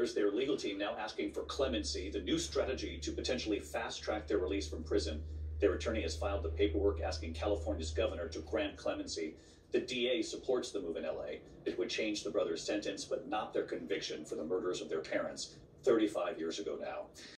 brothers, their legal team now asking for clemency, the new strategy to potentially fast-track their release from prison. Their attorney has filed the paperwork asking California's governor to grant clemency. The DA supports the move in LA. It would change the brothers' sentence, but not their conviction for the murders of their parents 35 years ago now.